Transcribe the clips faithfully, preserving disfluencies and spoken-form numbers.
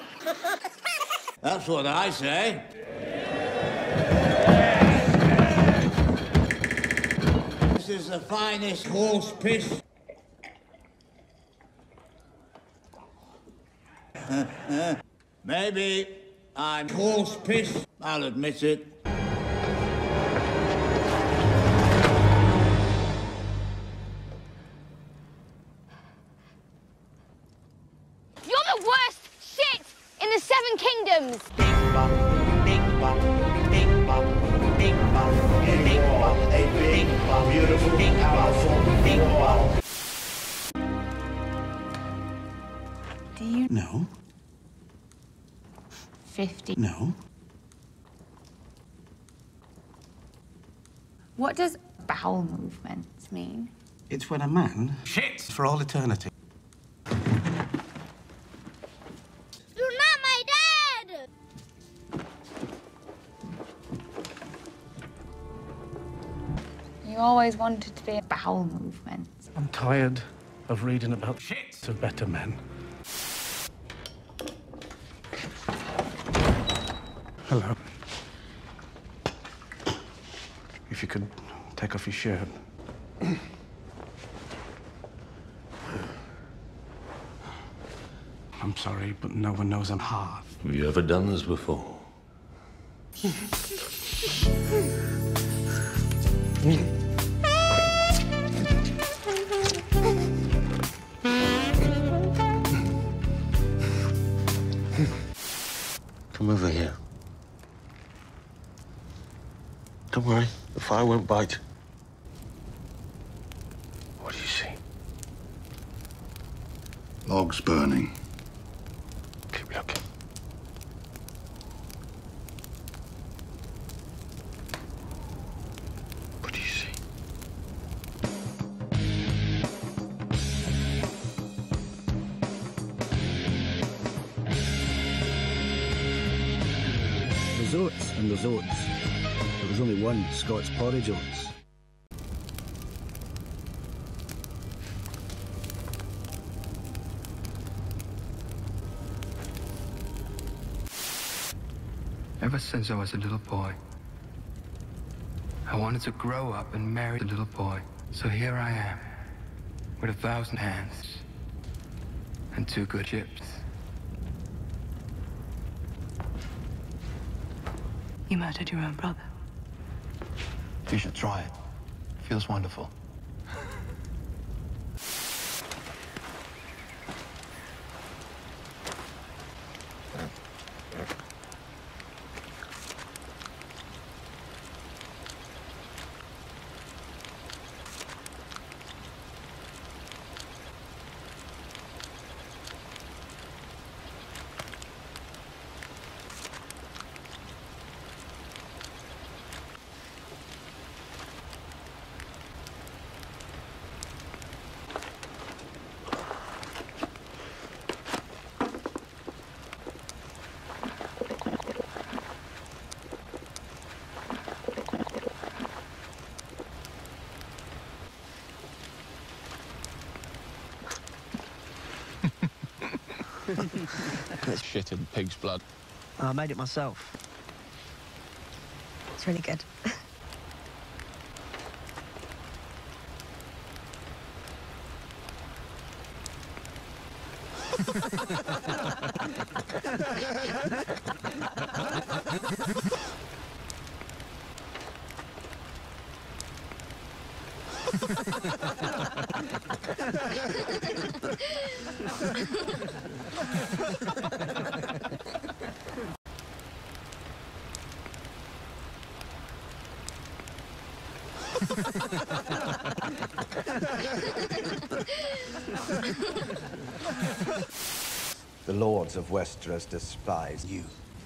That's what I say. This is the finest horse piss. Uh, uh, maybe I'm horse piss, I'll admit it. You're the worst shit in the Seven Kingdoms! Bing bong, bing bong, bing bong, bing bong, bing bong, a bing bong, beautiful, bing powerful, bing bong. Do you... No. Fifty. No. What does bowel movements mean? It's when a man shits for all eternity. You're not my dad! You always wanted to be a bowel movement. I'm tired of reading about shits of better men. Hello. If you could take off your shirt. I'm sorry, but no one knows I'm hard. Have you ever done this before? Come over here. Don't worry, the fire won't bite. What do you see? Logs burning. Keep looking. What do you see? There's oats and there's oats. But there's only one Scots porridge oats. Ever since I was a little boy, I wanted to grow up and marry a little boy. So here I am, with a thousand hands and two good ships. You murdered your own brother. You should try it. Feels wonderful. That's shit in pig's blood. I made it myself. It's really good. The lords of Westeros despise you.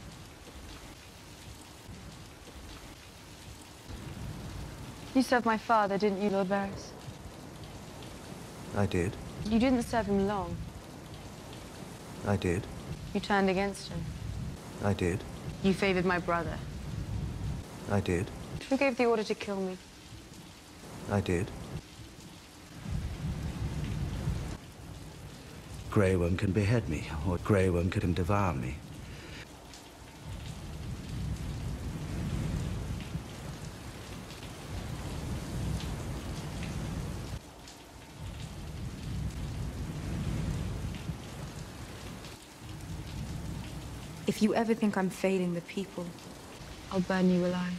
You served my father, didn't you, Lord Varys? I did. You didn't serve him long. I did. You turned against him. I did. You favored my brother. I did. Who gave the order to kill me? I did. Grey Worm can behead me, or Grey Worm can devour me. If you ever think I'm failing the people, I'll burn you alive.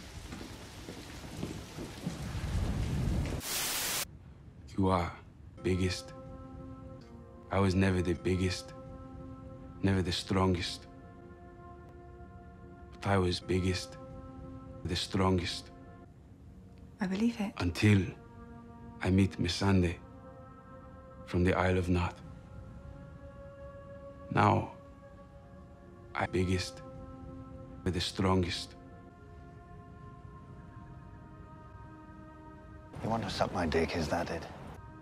You are biggest. I was never the biggest, never the strongest. But I was biggest, the strongest. I believe it. Until I meet Missandei from the Isle of Knot. Now, I'm biggest, the strongest. You want to suck my dick, is that it?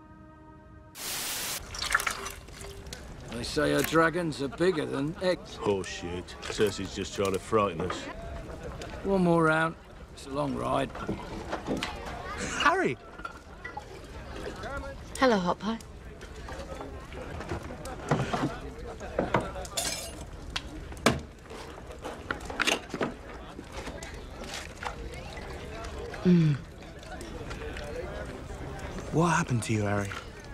They say our dragons are bigger than eggs. Oh, shit. Cersei's just trying to frighten us. One more round. It's a long ride. Harry! Hello, Hot Pie. Mm. What happened to you, Harry?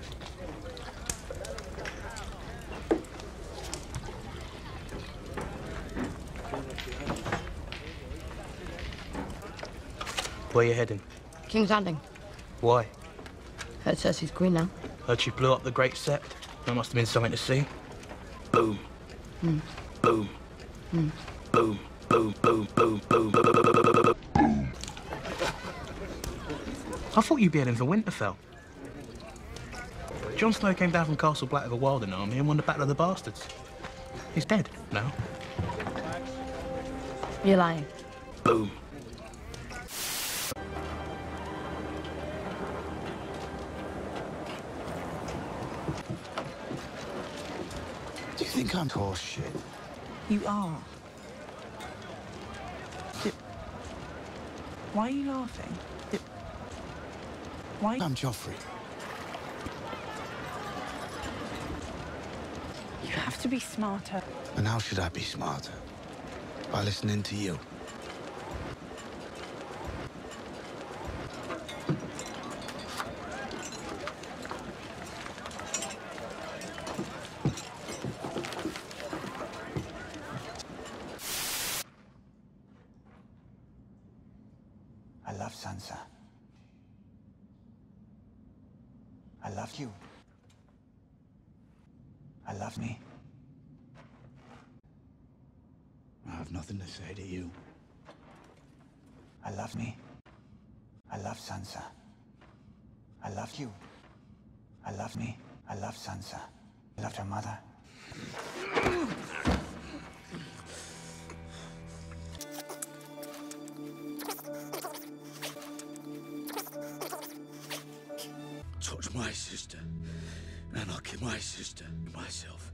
Where you heading? King's Landing. Why? Heard Cersei's queen now. Heard she blew up the Great Sept. That must have been something to see. Boom. Mm. Boom. Mm. Boom. Boom. Boom. Boom. Boom. Boom. Boom. I thought you'd be heading for Winterfell. Jon Snow came down from Castle Black with a Wilding army and won the Battle of the Bastards. He's dead now. You're lying. Boom. Do you think I'm horse shit? You are. D Why are you laughing? D Why? I'm Joffrey. You have to be smarter. And how should I be smarter? By listening to you. I love Sansa. I love you. I love me. I have nothing to say to you. I love me. I love Sansa. I love you. I love me. I love Sansa. I loved her mother. Touch my sister, and I'll kill my sister myself.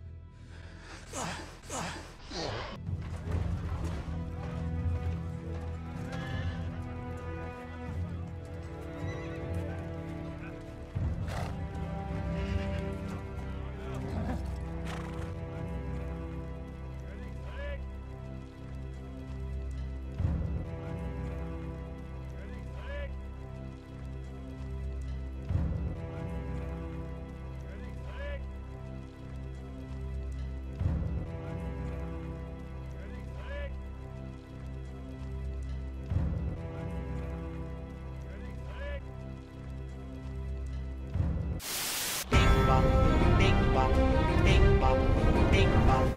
Bing bong, bing bong, bing bong, bing bong.